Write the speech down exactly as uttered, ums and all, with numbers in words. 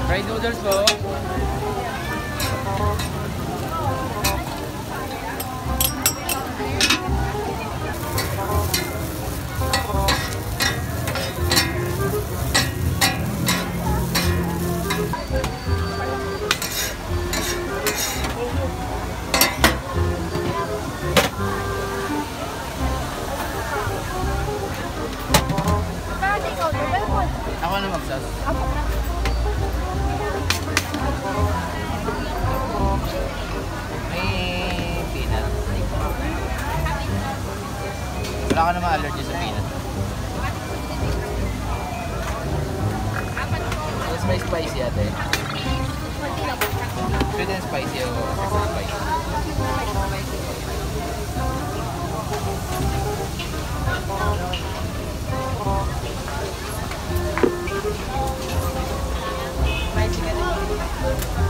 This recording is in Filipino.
Fried noodles po. Ako na magsas. May peanut. Wala ka naman allergy sa peanut. Yes, may spicy ate. Sweet and spicy ako. Spicy. Spicy ka rin.